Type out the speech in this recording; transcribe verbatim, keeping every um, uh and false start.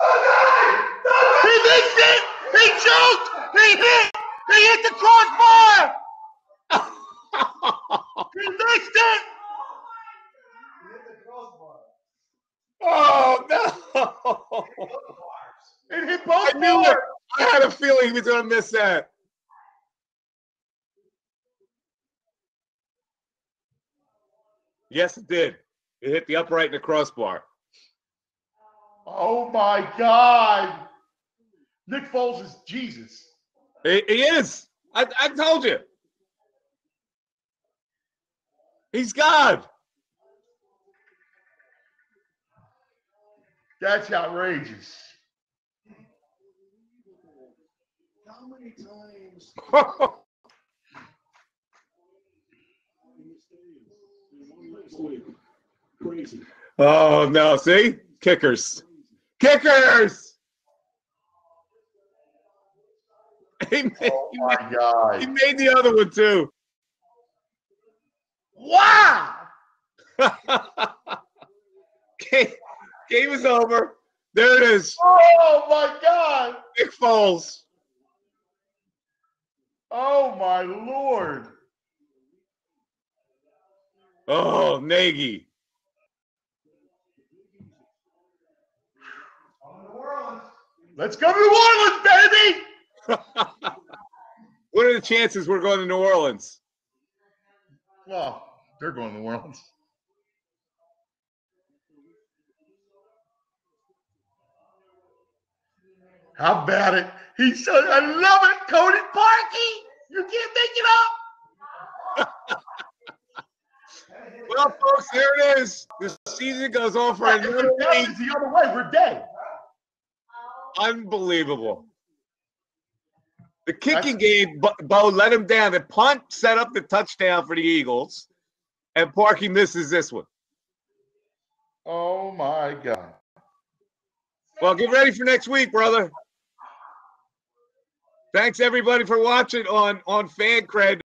He missed it! He choked! He hit! He hit the crossbar! He missed it! Oh, no. It hit both I knew it. bars. I had a feeling he was going to miss that. Yes, it did. It hit the upright and the crossbar. Oh, my God. Nick Foles is Jesus. He, he is. I, I told you. He's God. That's outrageous. How many times crazy. Oh, no. See? Kickers. Kickers! He made, Oh, he my made, God. he made the other one, too. Wow! Game, game is over. There it is. Oh, my God. Nick Foles. Oh, my Lord. Oh, Nagy. Let's go to New Orleans, baby! What are the chances we're going to New Orleans? Well, they're going to New Orleans. How about it? He said, I love it, Cody Parkey. You can't make it up. Well, folks, there it is. The season goes on for another week. It's the other way. We're dead. Unbelievable. The kicking game, Bo, Bo let him down. The punt set up the touchdown for the Eagles, and Parkey misses this one. Oh, my God. Well, get ready for next week, brother. Thanks, everybody, for watching on, on Fancred.